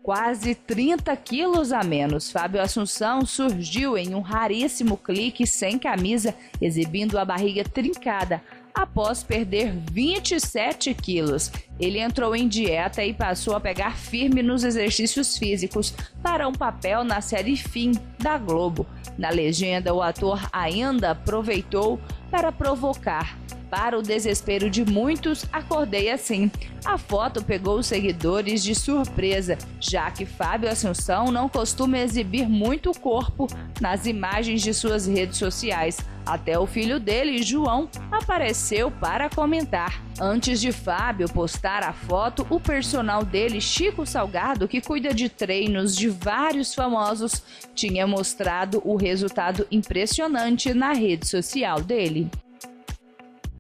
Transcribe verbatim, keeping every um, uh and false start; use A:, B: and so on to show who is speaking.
A: quase trinta quilos a menos. Fábio Assunção surgiu em um raríssimo clique sem camisa, exibindo a barriga trincada, após perder vinte e sete quilos. Ele entrou em dieta e passou a pegar firme nos exercícios físicos para um papel na série Fim, da Globo. Na legenda, o ator ainda aproveitou para provocar: "Para o desespero de muitos, acordei assim." A foto pegou os seguidores de surpresa, já que Fábio Assunção não costuma exibir muito o corpo nas imagens de suas redes sociais. Até o filho dele, João, apareceu para comentar. Antes de Fábio postar a foto, o personal dele, Chico Salgado, que cuida de treinos de vários famosos, tinha mostrado o resultado impressionante na rede social dele.